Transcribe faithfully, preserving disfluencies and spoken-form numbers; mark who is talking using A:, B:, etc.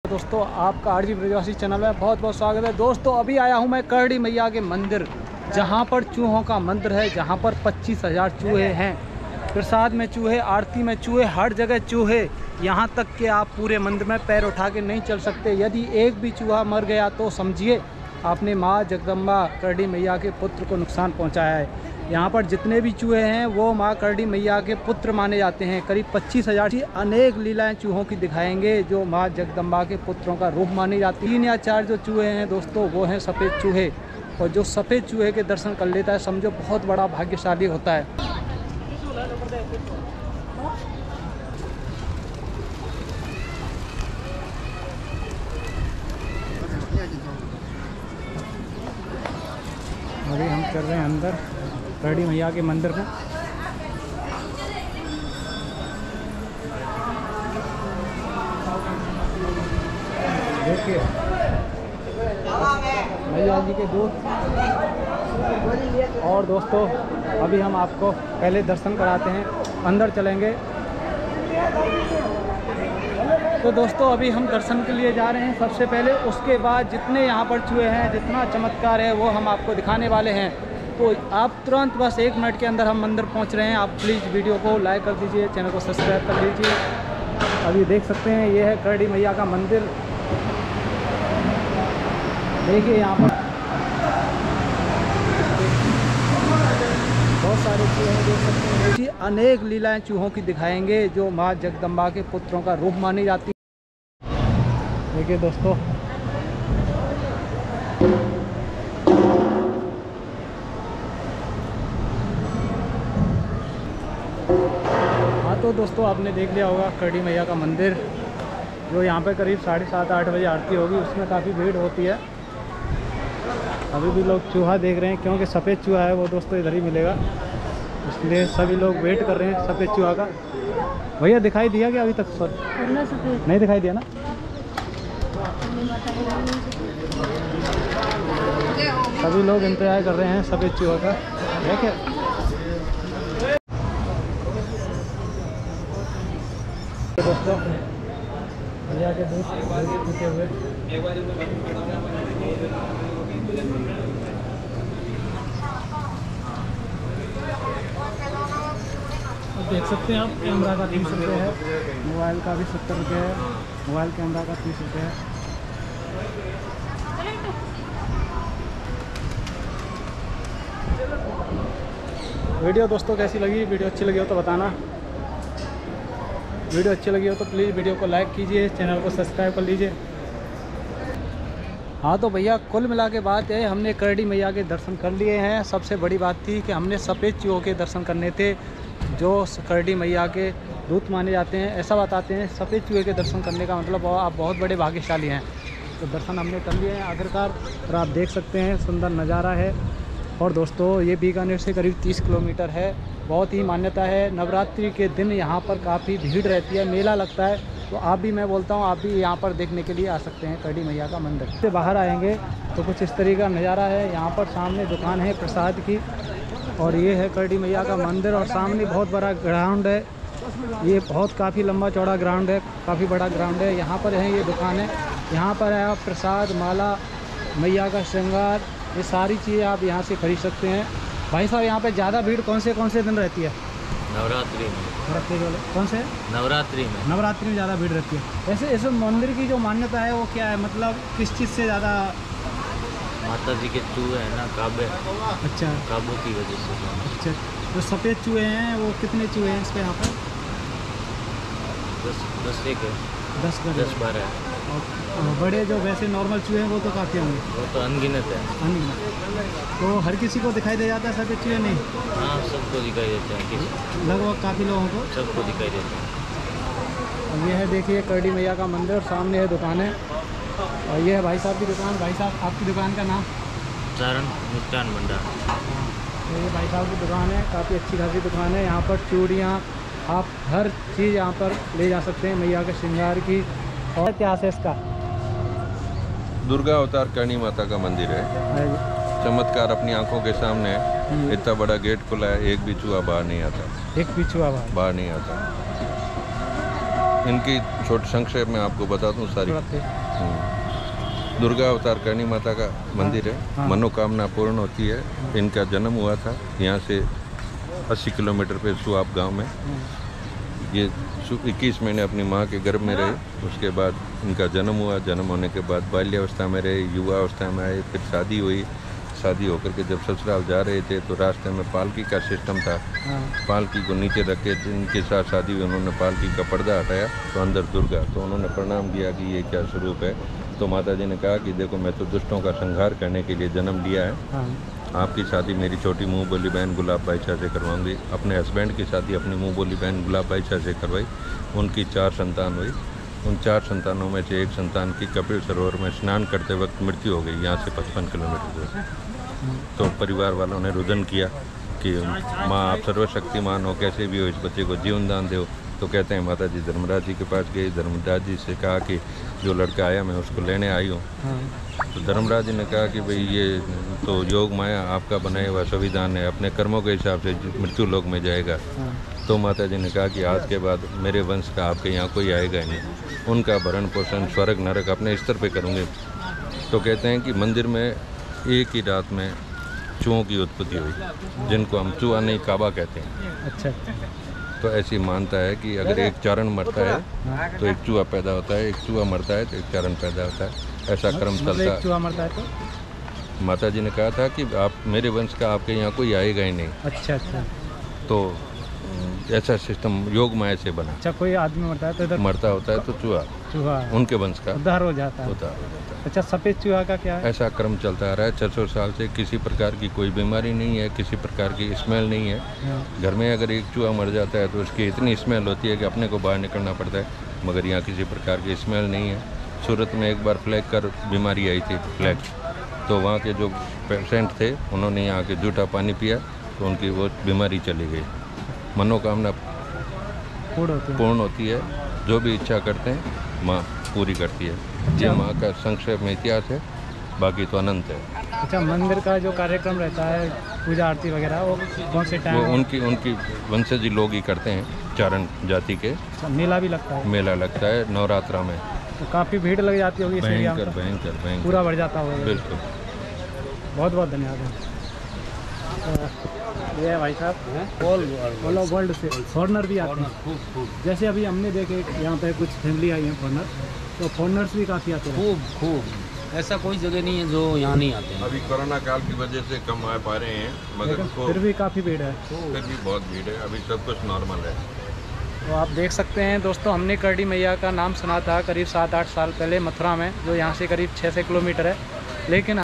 A: दोस्तों आपका आरजी ब्रजवासी चैनल में बहुत बहुत स्वागत है। दोस्तों अभी आया हूं मैं करड़ी मैया के मंदिर, जहां पर चूहों का मंदिर है, जहां पर पच्चीस हज़ार चूहे हैं। प्रसाद में चूहे, आरती में चूहे, हर जगह चूहे। यहां तक कि आप पूरे मंदिर में पैर उठा के नहीं चल सकते। यदि एक भी चूहा मर गया तो समझिए आपने माँ जगदम्बा करड़ी मैया के पुत्र को नुकसान पहुँचाया है। यहाँ पर जितने भी चूहे हैं वो माँ करड़ी मैया के पुत्र माने जाते हैं। करीब पच्चीस हज़ार की अनेक लीलाएं चूहों की दिखाएंगे जो माँ जगदम्बा के पुत्रों का रूप मानी जाती है। तीन या चार जो चूहे हैं दोस्तों वो हैं सफ़ेद चूहे, और जो सफ़ेद चूहे के दर्शन कर लेता है समझो बहुत बड़ा भाग्यशाली होता है। अभी हम चल रहे हैं अंदर करड़ी मैया के मंदिर में। देखिए मैया जी के दूत। और दोस्तों अभी हम आपको पहले दर्शन कराते हैं, अंदर चलेंगे। तो दोस्तों अभी हम दर्शन के लिए जा रहे हैं सबसे पहले, उसके बाद जितने यहाँ पर चूहे हैं, जितना चमत्कार है वो हम आपको दिखाने वाले हैं। तो आप तुरंत बस एक मिनट के अंदर हम मंदिर पहुँच रहे हैं। आप प्लीज़ वीडियो को लाइक कर दीजिए, चैनल को सब्सक्राइब कर लीजिए। अभी देख सकते हैं ये है करड़ी मैया का मंदिर। देखिए यहाँ पर बहुत सारे चूहे हैं, देख सकते हैं। देखिए अनेक लीलाएं चूहों की दिखाएंगे जो माँ जगदम्बा के पुत्रों का रूप मानी जाती है। देखिए दोस्तों हाँ, तो दोस्तों आपने देख लिया होगा करड़ी मैया का मंदिर, जो यहाँ पे करीब साढ़े सात आठ बजे आरती होगी, उसमें काफ़ी भीड़ होती है। अभी भी लोग चूहा देख रहे हैं क्योंकि सफ़ेद चूहा है वो दोस्तों इधर ही मिलेगा, इसलिए सभी लोग वेट कर रहे हैं सफ़ेद चूहा का। भैया दिखाई दिया क्या अभी तक? सर नहीं दिखाई दिया ना। सभी लोग इंतजार कर रहे हैं सफ़ेद चूहा का। देखिए दोस्तों भैया के दूध पीते हुए देख सकते हैं आप। कैमरा का तीस रुपये है, मोबाइल का भी सत्तर रुपये है। मोबाइल कैमरा का तीस रुपये है। वीडियो दोस्तों कैसी लगी? वीडियो अच्छी लगी हो तो बताना। वीडियो अच्छी लगी हो तो प्लीज़ वीडियो को लाइक कीजिए, चैनल को सब्सक्राइब कर लीजिए। हाँ तो भैया कुल मिला के बात है, हमने करड़ी मैया के दर्शन कर लिए हैं। सबसे बड़ी बात थी कि हमने सफ़ेद चूहों के दर्शन करने थे जो करड़ी मैया के दूत माने जाते हैं। ऐसा बताते हैं सफ़ेद चूहे के दर्शन करने का मतलब आप बहुत बड़े भाग्यशाली हैं। तो दर्शन हमने कर लिए हैं आखिरकार, और आप देख सकते हैं सुंदर नज़ारा है। और दोस्तों ये बीकानेर से करीब तीस किलोमीटर है। बहुत ही मान्यता है, नवरात्रि के दिन यहाँ पर काफ़ी भीड़ रहती है, मेला लगता है। तो आप भी, मैं बोलता हूँ आप भी यहाँ पर देखने के लिए आ सकते हैं करड़ी मैया का मंदिर। से बाहर आएंगे तो कुछ इस तरीके का नज़ारा है। यहाँ पर सामने दुकान है प्रसाद की, और ये है करड़ी मैया का मंदिर। और सामने बहुत बड़ा ग्राउंड है, ये बहुत काफ़ी लंबा चौड़ा ग्राउंड है, काफ़ी बड़ा ग्राउंड है। यहाँ पर है ये दुकान है, यहाँ पर है आप प्रसाद, माला, मैया का श्रृंगार, ये सारी चीज़ें आप यहाँ से खरीद सकते हैं। भाई साहब यहाँ पे ज़्यादा भीड़ कौन से कौन से दिन रहती है?
B: नवरात्रि में।
A: नवरात्रि वाले कौन से?
B: नवरात्रि में।
A: नवरात्रि में ज़्यादा भीड़ रहती है। ऐसे ऐसे मंदिर की जो मान्यता है वो क्या है, मतलब किस चीज़ से ज़्यादा?
B: माता जी के चूहे हैं ना, काबे।
A: अच्छा,
B: काबू की वजह से।
A: अच्छा, जो सफ़ेद चूहे हैं वो कितने चूहे हैं इस पर यहाँ पर?
B: दस दस एक है।
A: दस
B: दस बारह है।
A: और बड़े जो वैसे नॉर्मल चूहे हैं वो तो काफ़ी होंगे।
B: वो तो अनगिनत है।
A: अनगिनत। तो हर किसी को दिखाई दे जाता है सफ़ेद चूहे? नहीं,
B: हाँ सबको दिखाई देते हैं, किसी
A: लगभग काफ़ी लोगों को
B: सबको दिखाई देते हैं।
A: और ये है देखिए करड़ी मैया का मंदिर, और सामने है दुकानें। और ये है भाई साहब की दुकान। भाई साहब आपकी दुकान का नाम?
B: सारण मिष्ठान भंडार।
A: तो ये भाई साहब की दुकान है, काफ़ी अच्छी खासी दुकान है। यहाँ पर चूड़ियाँ, आप हर चीज़ यहाँ पर ले जा सकते हैं मैया के श्रृंगार की। और इतिहास है इसका?
C: दुर्गा अवतार करणी माता का मंदिर है। चमत्कार अपनी आंखों के सामने है। इतना बड़ा गेट खुला है, एक भी चूहा बाहर नहीं आता।
A: एक भी चूहा बाहर
C: बाहर नहीं आता। इनकी छोटे संक्षेप में आपको बता दूं सारी। हम्म। दुर्गा अवतार करणी माता का मंदिर है।
A: हाँ।
C: मनोकामना पूर्ण होती है। इनका जन्म हुआ था यहाँ से अस्सी किलोमीटर पे सुआब गांव में। ये इक्कीस महीने अपनी माँ के गर्भ में रहे। उसके बाद इनका जन्म हुआ। जन्म होने के बाद बाल्यावस्था में रहे, युवा अवस्था में आए, फिर शादी हुई। शादी होकर के जब ससुराल जा रहे थे तो रास्ते में पालकी का सिस्टम था। पालकी को नीचे रख के जिनके साथ शादी हुई उन्होंने पालकी का पर्दा हटाया तो अंदर दुर्गा। तो उन्होंने प्रणाम किया कि ये क्या स्वरूप है। तो माता जी ने कहा कि देखो मैं तो दुष्टों का संहार करने के लिए जन्म लिया है। आपकी शादी मेरी छोटी मुँह बोली बहन गुलाब बाई शाह से करवाऊंगी। अपने हस्बैंड की शादी अपनी मुँह बोली बहन गुलाब बाई शाह से करवाई। उनकी चार संतान हुई। उन चार संतानों में से एक संतान की कपिल सरोवर में स्नान करते वक्त मृत्यु हो गई, यहाँ से पचपन किलोमीटर दूर। तो परिवार वालों ने रुदन किया कि माँ आप सर्वशक्तिमान हो, कैसे भी हो इस बच्चे को जीवन दान दो। तो कहते हैं माता जी धर्मराज जी के पास गई। धर्मराज जी से कहा कि जो लड़का आया मैं उसको लेने आई हूँ। तो धर्मराज जी ने कहा कि भाई ये तो योग माया आपका बनाया हुआ संविधान है, अपने कर्मों के हिसाब से मृत्यु लोक में जाएगा। तो माता जी ने कहा कि आज के बाद मेरे वंश का आपके यहाँ कोई आएगा ही नहीं। उनका भरण पोषण स्वर्ग नरक अपने स्तर पे करूँगे। तो कहते हैं कि मंदिर में एक ही रात में चूहों की उत्पत्ति हुई, जिनको हम चूहा नहीं काबा कहते हैं।
A: अच्छा।
C: तो ऐसी मानता है कि अगर एक चारण मरता है तो एक चूहा पैदा होता है, एक चूहा मरता है तो एक चारण पैदा होता है। ऐसा क्रम चलता है।
A: चूहा मरता है तो
C: माता जी ने कहा था कि आप मेरे वंश का आपके यहाँ कोई आएगा ही नहीं।
A: अच्छा अच्छा।
C: तो ऐसा सिस्टम योग माया से बना।
A: अच्छा, कोई आदमी मरता है तो इधर
C: मरता होता है तो चूहा
A: चूहा
C: उनके वंश का
A: उद्धार हो जाता है।
C: होता होता है।
A: अच्छा, सफ़ेद चूहा का क्या है?
C: ऐसा क्रम चलता आ रहा है छः सौ साल से। किसी प्रकार की कोई बीमारी नहीं है, किसी प्रकार की स्मेल नहीं है। घर में अगर एक चूहा मर जाता है तो उसकी इतनी स्मेल होती है कि अपने को बाहर निकलना पड़ता है, मगर यहाँ किसी प्रकार की स्मेल नहीं है। सूरत में एक बार फ्लैग कर बीमारी आई थी, फ्लैग। तो वहाँ के जो पेशेंट थे उन्होंने यहाँ के जूठा पानी पिया तो उनकी वो बीमारी चली गई। मनोकामना
A: पूर्ण होती है।
C: पूर्ण होती है। जो भी इच्छा करते हैं माँ पूरी करती है। ये माँ का संक्षेप में इतिहास है, बाकी तो अनंत है।
A: अच्छा, मंदिर का जो कार्यक्रम रहता है पूजा आरती वगैरह वो कौन से टाइम?
C: वो उनकी उनकी वंशजी लोग ही करते हैं, चारण जाति के।
A: मेला भी लगता है?
C: मेला लगता है नवरात्रा में।
A: तो काफ़ी भीड़ लग जाती होगी?
C: भयंकर भयंकर भयंकर
A: पूरा बढ़ जाता होगा?
C: बिल्कुल।
A: बहुत बहुत धन्यवाद। ये है भाई साहब ऑल ऑल वर्ल्ड से फॉरनर भी आते हैं। जैसे अभी हमने देखे यहाँ पे कुछ फैमिली आई हैं फॉरनर, तो फॉरनर्स भी काफ़ी आते हैं।
D: खूब खूब, ऐसा कोई जगह नहीं है जो यहाँ नहीं आते हैं।
C: अभी कोरोना काल की वजह से कम आ पा रहे हैं, मगर
A: फिर भी काफ़ी भीड़ है।
C: फिर भी बहुत भीड़ है। अभी सब कुछ नॉर्मल है।
A: तो आप देख सकते हैं दोस्तों, हमने करणी मैया का नाम सुना था करीब सात आठ साल पहले मथुरा में, जो यहाँ से करीब छः सौ किलोमीटर है। लेकिन